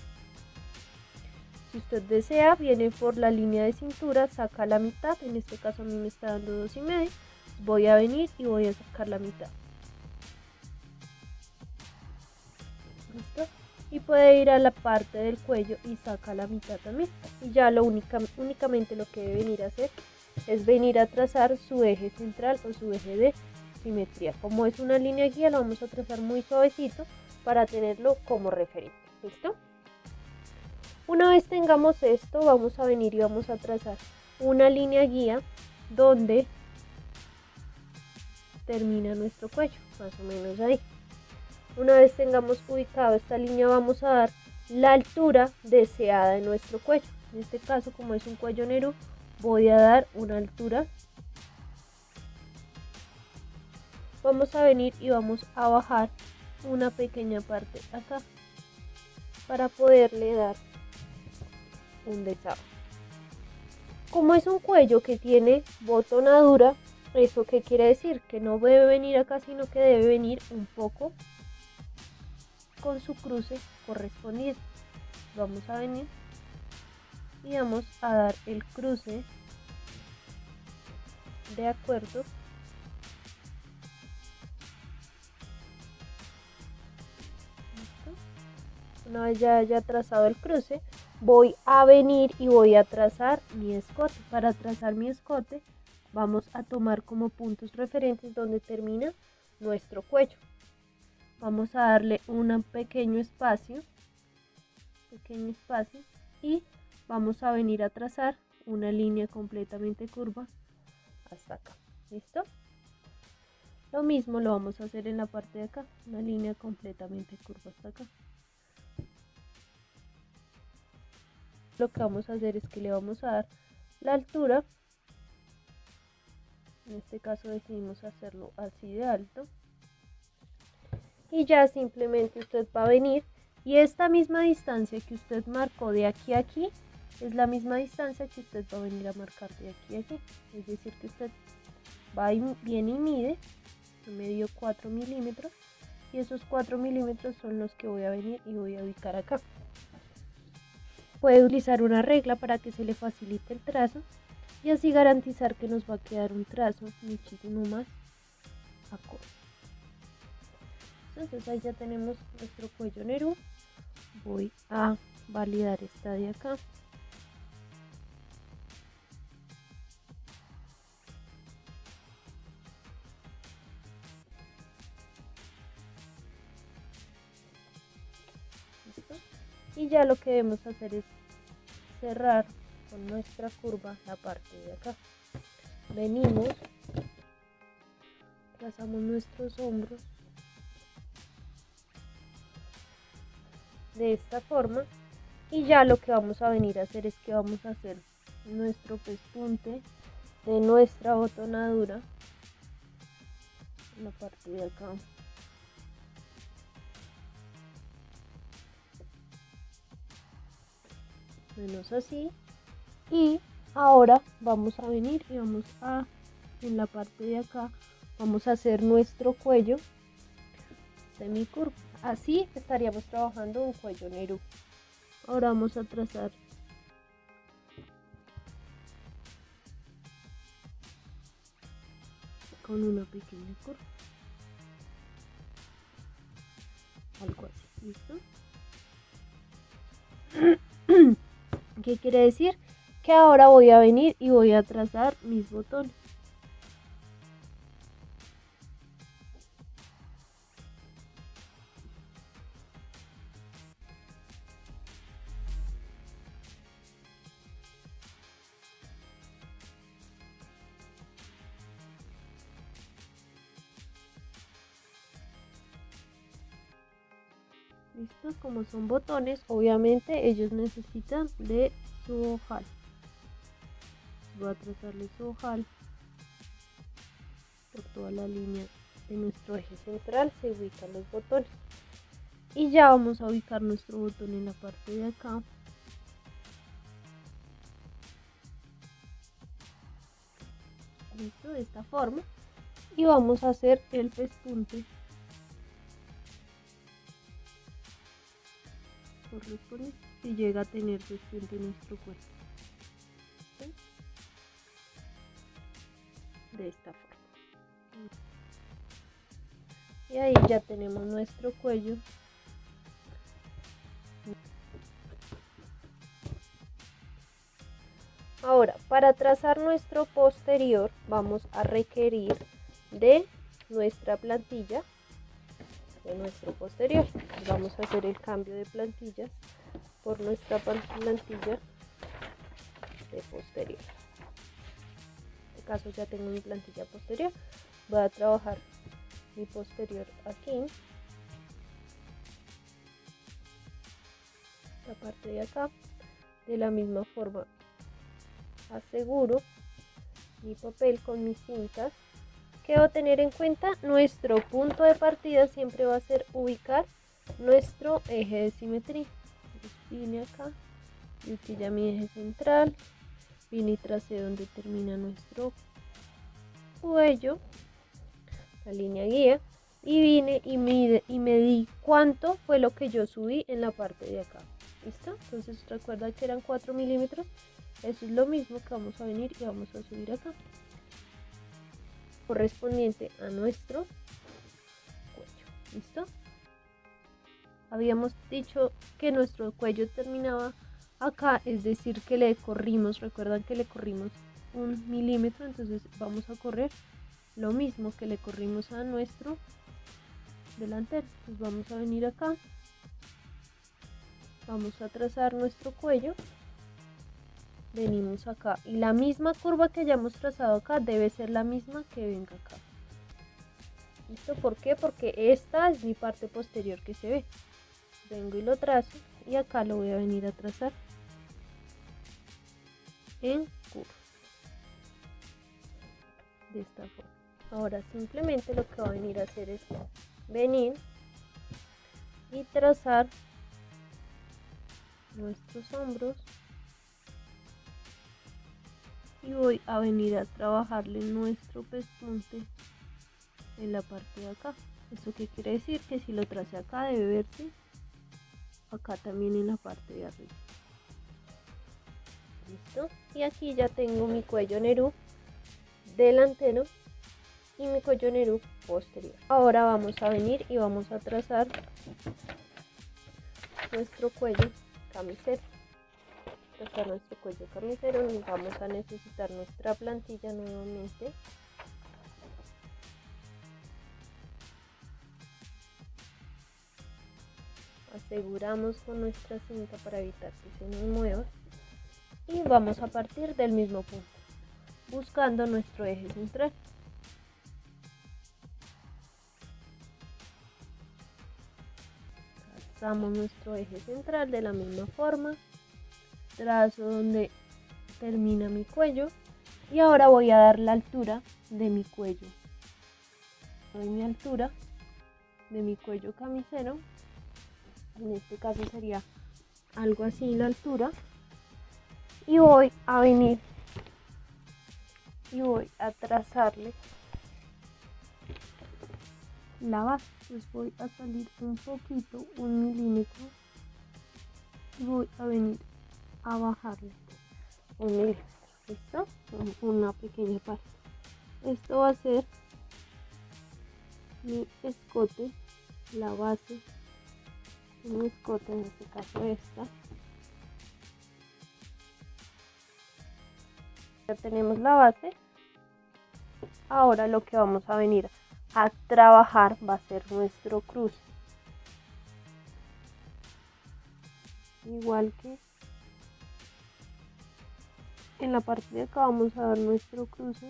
A: Si usted desea, viene por la línea de cintura, saca la mitad. En este caso a mí me está dando dos y medio. Voy a venir y voy a sacar la mitad. ¿Listo? Y puede ir a la parte del cuello y saca la mitad también. Y ya lo única, únicamente lo que debe venir a hacer es venir a trazar su eje central o su eje de simetría. Como es una línea guía, lo vamos a trazar muy suavecito para tenerlo como referente. ¿Listo? Una vez tengamos esto, vamos a venir y vamos a trazar una línea guía donde termina nuestro cuello, más o menos ahí. Una vez tengamos ubicado esta línea, vamos a dar la altura deseada de nuestro cuello. En este caso, como es un cuello Nerú, voy a dar una altura. Vamos a venir y vamos a bajar una pequeña parte acá para poderle dar un desahogo. Como es un cuello que tiene botonadura, ¿eso qué quiere decir? Que no debe venir acá, sino que debe venir un poco con su cruce correspondiente. Vamos a venir y vamos a dar el cruce de acuerdo Una vez ya haya trazado el cruce, voy a venir y voy a trazar mi escote. Para trazar mi escote vamos a tomar como puntos referentes donde termina nuestro cuello. Vamos a darle un pequeño espacio, pequeño espacio y vamos a venir a trazar una línea completamente curva hasta acá. ¿Listo? Lo mismo lo vamos a hacer en la parte de acá, una línea completamente curva hasta acá. Lo que vamos a hacer es que le vamos a dar la altura. En este caso decidimos hacerlo así de alto. Y ya simplemente usted va a venir y esta misma distancia que usted marcó de aquí a aquí es la misma distancia que usted va a venir a marcar de aquí a aquí. Es decir, que usted va y viene y mide, me dio cuatro milímetros y esos cuatro milímetros son los que voy a venir y voy a ubicar acá. Puede utilizar una regla para que se le facilite el trazo y así garantizar que nos va a quedar un trazo muchísimo más acorde. Entonces ahí ya tenemos nuestro cuello Nerú. Voy a validar esta de acá. ¿Listo? Y ya lo que debemos hacer es cerrar con nuestra curva la parte de acá. Venimos, trazamos nuestros hombros de esta forma y ya lo que vamos a venir a hacer es que vamos a hacer nuestro pespunte de nuestra botonadura en la parte de acá. Menos así. Y ahora vamos a venir y vamos a, en la parte de acá, vamos a hacer nuestro cuello semicurvo. Así estaríamos trabajando un cuello Nerú. Ahora vamos a trazar con una pequeña curva, algo así, ¿listo? ¿Qué quiere decir? Que ahora voy a venir y voy a trazar mis botones. ¿Listo? Como son botones, obviamente ellos necesitan de su ojal. Voy a trazarle su ojal por toda la línea de nuestro eje central. Se ubican los botones y ya vamos a ubicar nuestro botón en la parte de acá. Listo, de esta forma, y vamos a hacer el pespunte correspondiente si llega a tener pespunte en nuestro cuerpo. ¿Sí? De esta forma. Y ahí ya tenemos nuestro cuello. Ahora, para trazar nuestro posterior vamos a requerir de nuestra plantilla, de nuestro posterior. Vamos a hacer el cambio de plantillas por nuestra plantilla de posterior. En este caso ya tengo mi plantilla posterior. Voy a trabajar mi posterior aquí, la parte de acá. De la misma forma aseguro mi papel con mis cintas. Que debo tener en cuenta, nuestro punto de partida siempre va a ser ubicar nuestro eje de simetría. Entonces, vine acá, y aquí ya mi eje central, vine y tracé donde termina nuestro cuello, la línea guía, y vine y, mide, y medí cuánto fue lo que yo subí en la parte de acá. ¿Listo? Entonces recuerda que eran cuatro milímetros. Eso es lo mismo que vamos a venir y vamos a subir acá, correspondiente a nuestro cuello. ¿Listo? Habíamos dicho que nuestro cuello terminaba acá, es decir que le corrimos, recuerdan que le corrimos un milímetro, entonces vamos a correr lo mismo que le corrimos a nuestro delantero. Entonces vamos a venir acá, vamos a trazar nuestro cuello, venimos acá y la misma curva que hayamos trazado acá debe ser la misma que venga acá. ¿Listo? ¿Por qué? Porque esta es mi parte posterior que se ve. Vengo y lo trazo y acá lo voy a venir a trazar en curva, de esta forma. Ahora simplemente lo que voy a venir a hacer es venir y trazar nuestros hombros y voy a venir a trabajarle nuestro pespunte en la parte de acá. ¿Eso qué quiere decir? Que si lo tracé acá debe verse acá también en la parte de arriba. ¿Listo? Y aquí ya tengo mi cuello Nerú delantero y mi cuello Nerú posterior. Ahora vamos a venir y vamos a trazar nuestro cuello camisero. Trazar nuestro cuello camisero, vamos a necesitar nuestra plantilla nuevamente. Aseguramos con nuestra cinta para evitar que se nos mueva y vamos a partir del mismo punto, buscando nuestro eje central. Trazamos nuestro eje central de la misma forma, trazo donde termina mi cuello Y ahora voy a dar la altura de mi cuello. Doy mi altura de mi cuello camisero. En este caso sería algo así la altura. Y voy a venir y voy a trazarle la base. Pues voy a salir un poquito, un milímetro, y voy a venir a bajarle un milímetro. ¿Listo? Una pequeña parte. Esto va a ser mi escote, la base de mi escote, en este caso esta. Ya tenemos la base. Ahora lo que vamos a venir a trabajar va a ser nuestro cruce. Igual que en la parte de acá vamos a dar nuestro cruce.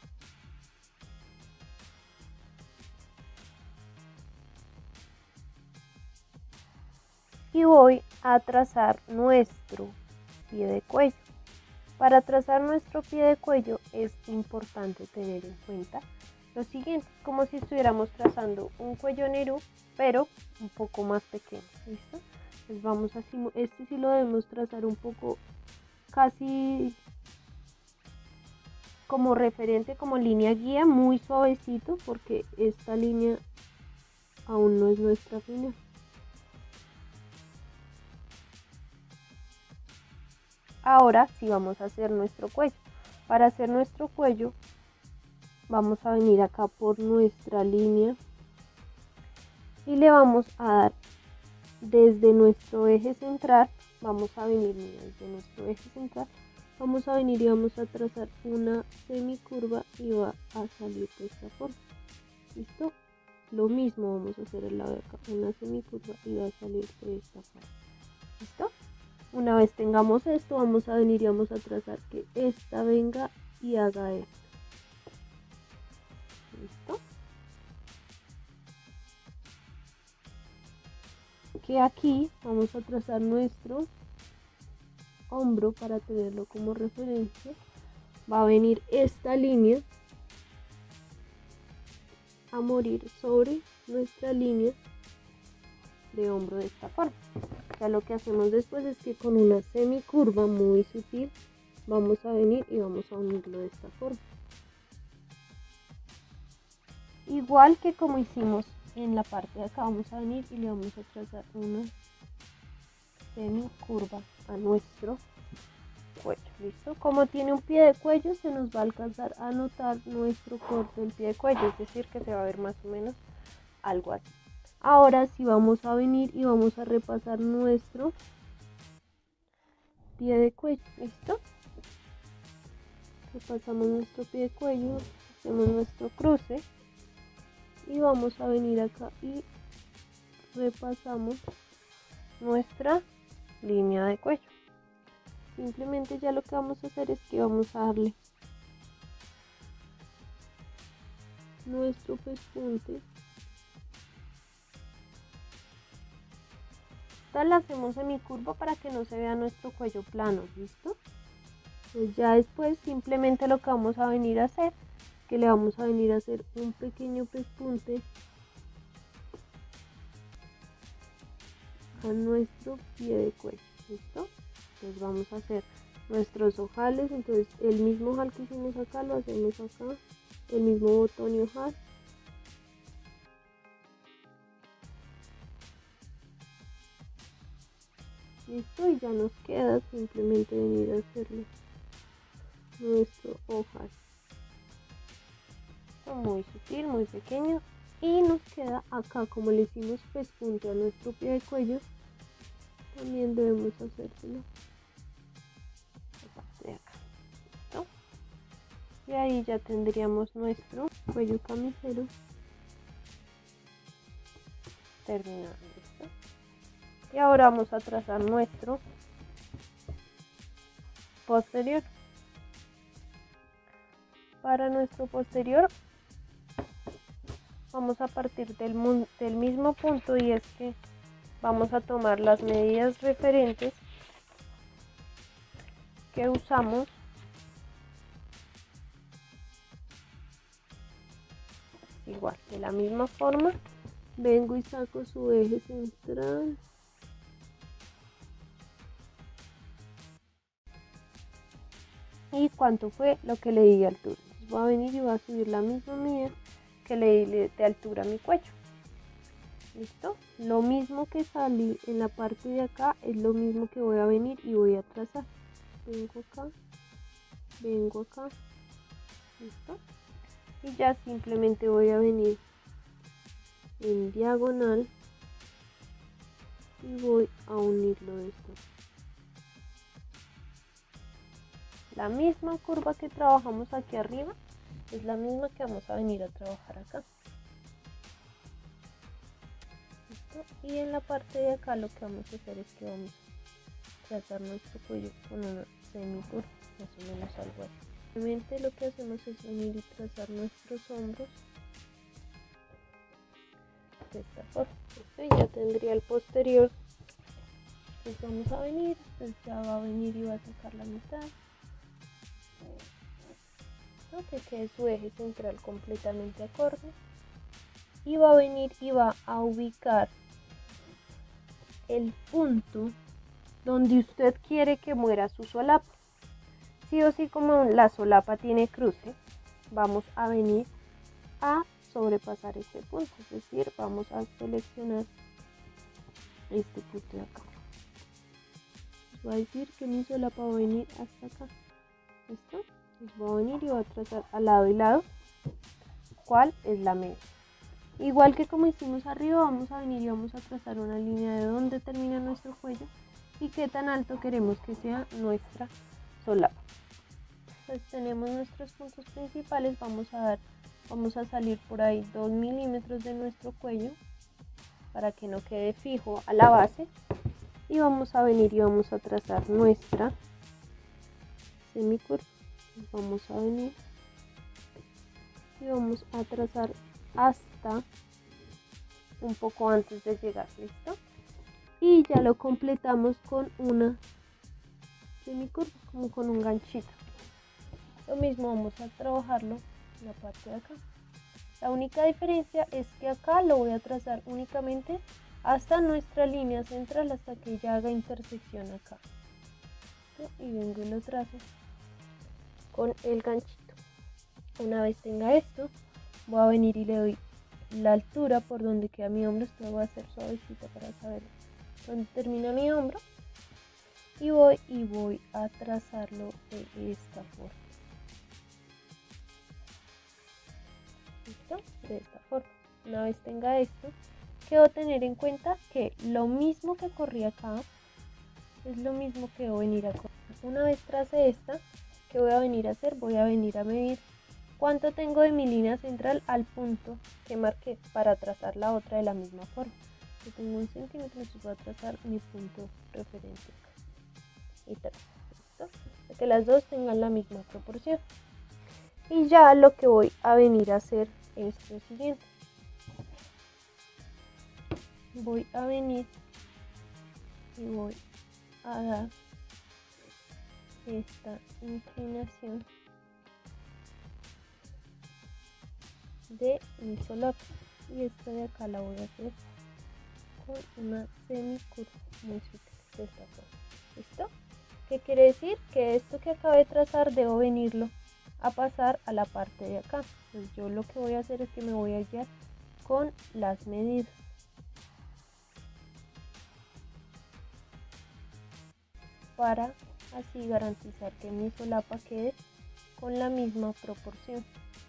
A: Y voy a trazar nuestro pie de cuello. Para trazar nuestro pie de cuello es importante tener en cuenta lo siguiente, como si estuviéramos trazando un cuello Nerú, pero un poco más pequeño. ¿Listo? Entonces vamos así, este sí lo debemos trazar un poco casi como referente, como línea guía, muy suavecito, porque esta línea aún no es nuestra final. Ahora sí vamos a hacer nuestro cuello. Para hacer nuestro cuello vamos a venir acá por nuestra línea y le vamos a dar desde nuestro eje central. Vamos a venir, mira, desde nuestro eje central vamos a venir y vamos a trazar una semicurva y va a salir de esta forma. ¿Listo? Lo mismo vamos a hacer al lado de acá, una semicurva y va a salir de esta forma. ¿Listo? Una vez tengamos esto, vamos a venir y vamos a trazar que esta venga y haga esto. ¿Listo? Que aquí vamos a trazar nuestro hombro para tenerlo como referencia. Va a venir esta línea a morir sobre nuestra línea de hombro de esta forma. Ya lo que hacemos después es que con una semicurva muy sutil vamos a venir y vamos a unirlo de esta forma. Igual que como hicimos en la parte de acá, vamos a venir y le vamos a trazar una semicurva a nuestro cuello. ¿Listo? Como tiene un pie de cuello, se nos va a alcanzar a notar nuestro corte del pie de cuello, es decir, que se va a ver más o menos algo así. Ahora sí vamos a venir y vamos a repasar nuestro pie de cuello. ¿Listo? Repasamos nuestro pie de cuello, hacemos nuestro cruce y vamos a venir acá y repasamos nuestra línea de cuello. Simplemente ya lo que vamos a hacer es que vamos a darle nuestro pespunte. Esta la hacemos semicurva para que no se vea nuestro cuello plano. ¿Listo? Pues ya después simplemente lo que vamos a venir a hacer, que le vamos a venir a hacer un pequeño pespunte a nuestro pie de cuello. ¿Listo? Entonces vamos a hacer nuestros ojales. Entonces el mismo ojal que hicimos acá lo hacemos acá, el mismo botón y ojal. Listo, y ya nos queda simplemente venir a hacerlo nuestro ojal. Muy sutil, muy pequeño, y nos queda acá, como le hicimos pespunte a nuestro pie de cuello, también debemos hacérselo la parte de acá. ¿Listo? Y ahí ya tendríamos nuestro cuello camisero terminado. ¿Listo? Y ahora vamos a trazar nuestro posterior. Para nuestro posterior vamos a partir del, del mismo punto, y es que vamos a tomar las medidas referentes que usamos igual, de la misma forma, vengo y saco su eje central. ¿Y cuánto fue lo que le di de altura? Entonces voy a venir y voy a subir la misma medida que le di de altura a mi cuello. ¿Listo? Lo mismo que salí en la parte de acá es lo mismo que voy a venir y voy a trazar. Vengo acá, vengo acá, ¿listo? Y ya simplemente voy a venir en diagonal y voy a unirlo de esto. La misma curva que trabajamos aquí arriba es la misma que vamos a venir a trabajar acá. ¿Listo? Y en la parte de acá lo que vamos a hacer es que vamos a trazar nuestro cuello con una semicurva, más o menos algo así. Simplemente lo que hacemos es venir y trazar nuestros hombros de esta forma. ¿Listo? Y ya tendría el posterior. Entonces vamos a venir, entonces ya va a venir y va a sacar la mitad. ¿No? Que quede su eje central completamente acorde. Y va a venir y va a ubicar el punto donde usted quiere que muera su solapa. Sí o sí, como la solapa tiene cruce, vamos a venir a sobrepasar este punto, es decir, vamos a seleccionar este punto de acá. Les voy a decir que mi solapa va a venir hasta acá. ¿Listo? Les voy a venir y voy a trazar al lado y lado cuál es la media. Igual que como hicimos arriba, vamos a venir y vamos a trazar una línea de dónde termina nuestro cuello y qué tan alto queremos que sea nuestra solapa. Entonces tenemos nuestros puntos principales, vamos a dar, vamos a salir por ahí dos milímetros de nuestro cuello para que no quede fijo a la base y vamos a venir y vamos a trazar nuestra semicurva. Vamos a venir y vamos a trazar hasta un poco antes de llegar, ¿listo? Y ya lo completamos con una semicurva, como con un ganchito. Lo mismo vamos a trabajarlo en la parte de acá. La única diferencia es que acá lo voy a trazar únicamente hasta nuestra línea central, hasta que ya haga intersección acá. ¿Sí? Y vengo y lo trazo con el ganchito. Una vez tenga esto, voy a venir y le doy la altura por donde queda mi hombro. Esto lo voy a hacer suavecito para saber dónde termina mi hombro. Y voy y voy a trazarlo de esta forma. ¿Listo? De esta forma. Una vez tenga esto, quiero tener en cuenta que lo mismo que corrí acá es lo mismo que voy a venir a correr. Una vez trace esta, ¿qué voy a venir a hacer? Voy a venir a medir cuánto tengo de mi línea central al punto que marqué para trazar la otra de la misma forma. Yo tengo un centímetro, entonces voy a trazar mi punto referente acá. Y trazo. ¿Listo? Para que las dos tengan la misma proporción. Y ya lo que voy a venir a hacer es lo siguiente. Voy a venir y voy a dar esta inclinación de mi solapa. Y esta de acá la voy a hacer con una semicurva muy sutil de esta forma. ¿Listo? ¿Qué quiere decir? Que esto que acabo de trazar debo venirlo a pasar a la parte de acá. Entonces yo lo que voy a hacer es que me voy a guiar con las medidas. Para así garantizar que mi solapa quede con la misma proporción.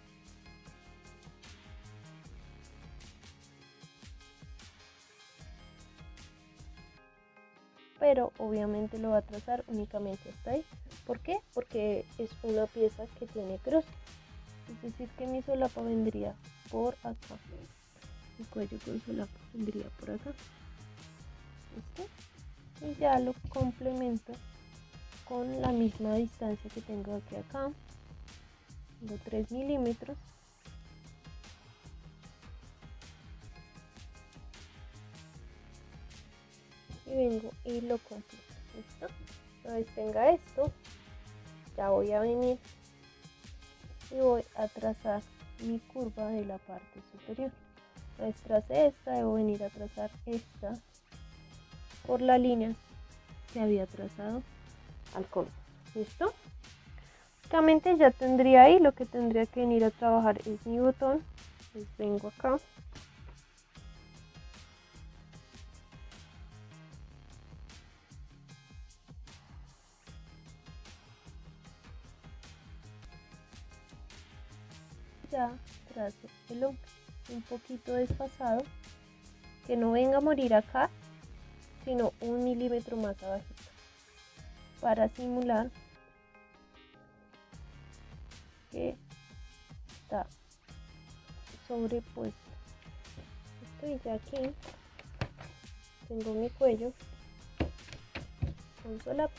A: Pero obviamente lo va a trazar únicamente hasta ahí. ¿Por qué? Porque es una pieza que tiene cruce. Es decir, que mi solapa vendría por acá. El cuello con solapa vendría por acá. ¿Listo? Y ya lo complemento con la misma distancia que tengo aquí acá. Tengo tres milímetros. Y vengo y lo completo. ¿Listo? Una vez tenga esto, ya voy a venir y voy a trazar mi curva de la parte superior. Una vez tracé esta, debo venir a trazar esta por la línea que había trazado al comienzo. ¿Listo? Básicamente ya tendría ahí, lo que tendría que venir a trabajar es mi botón. Entonces vengo acá. Ya trazo el hombro un poquito desfasado, que no venga a morir acá, sino un milímetro más abajito, para simular que está sobrepuesto. Estoy ya aquí, tengo mi cuello con solapa.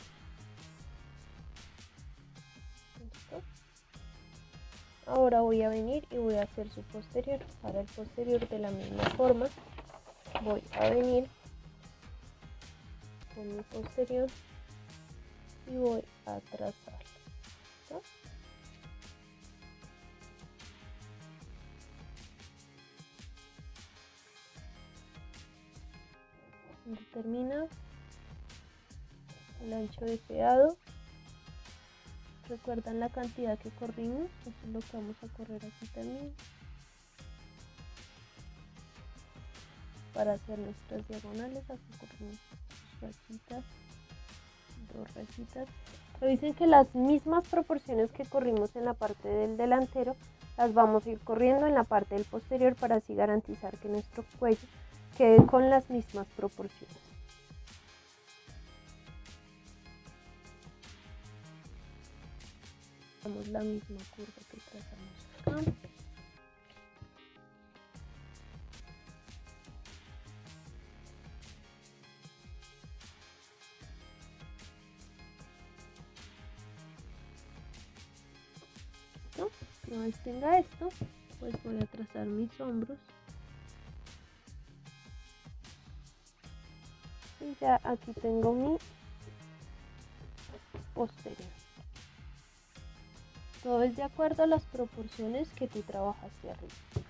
A: ¿Listo? Ahora voy a venir y voy a hacer su posterior. Para el posterior de la misma forma voy a venir con mi posterior y voy a trazar. ¿Listo? Donde termina el ancho deseado. ¿Recuerdan la cantidad que corrimos? Eso es lo que vamos a correr aquí también, para hacer nuestras diagonales. Aquí corrimos dos rayitas, dos rayitas. Revisen que las mismas proporciones que corrimos en la parte del delantero las vamos a ir corriendo en la parte del posterior, para así garantizar que nuestro cuello quede con las mismas proporciones. Hacemos la misma curva que trazamos acá. ¿Listo? Una vez tenga esto, pues voy a trazar mis hombros. Y ya aquí tengo mi posterior. Todo es de acuerdo a las proporciones que tú trabajaste arriba.